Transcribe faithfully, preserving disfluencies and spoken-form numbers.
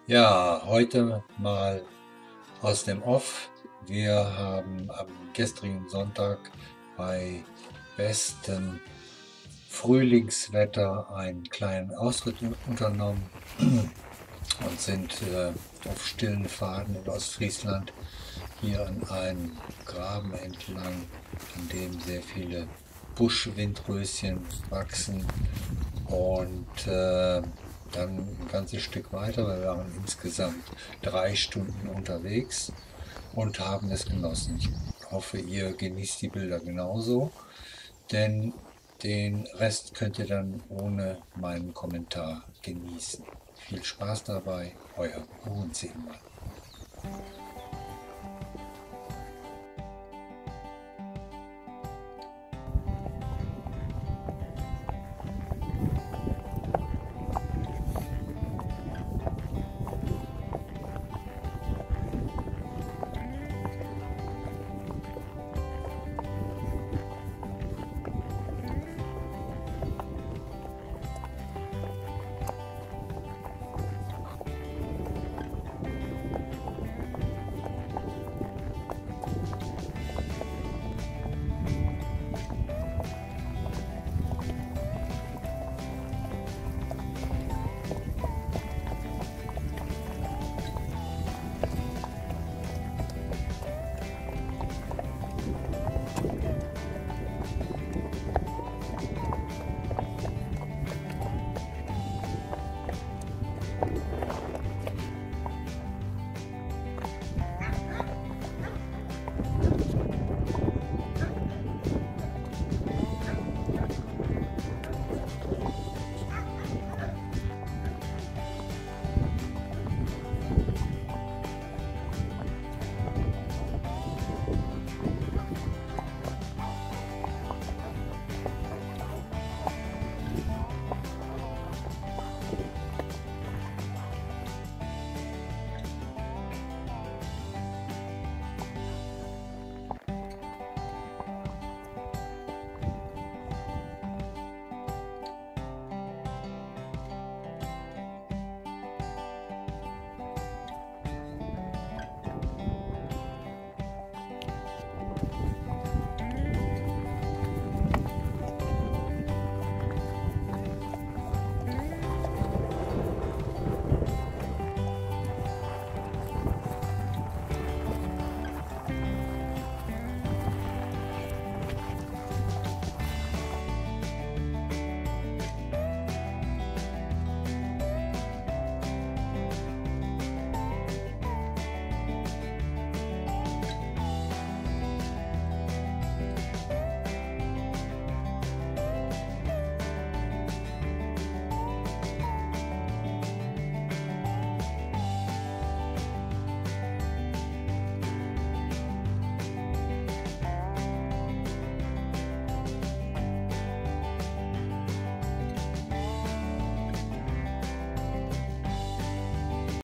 Ja, heute mal aus dem Off. Wir haben am gestrigen Sonntag bei bestem Frühlingswetter einen kleinen Ausritt u- unternommen und sind äh, auf stillen Pfaden in Ostfriesland hier an einem Graben entlang, an dem sehr viele Buschwindröschen wachsen und äh, dann ein ganzes Stück weiter. Wir waren insgesamt drei Stunden unterwegs und haben es genossen. Ich hoffe, ihr genießt die Bilder genauso, denn den Rest könnt ihr dann ohne meinen Kommentar genießen. Viel Spaß dabei, euer Uhren Seemann.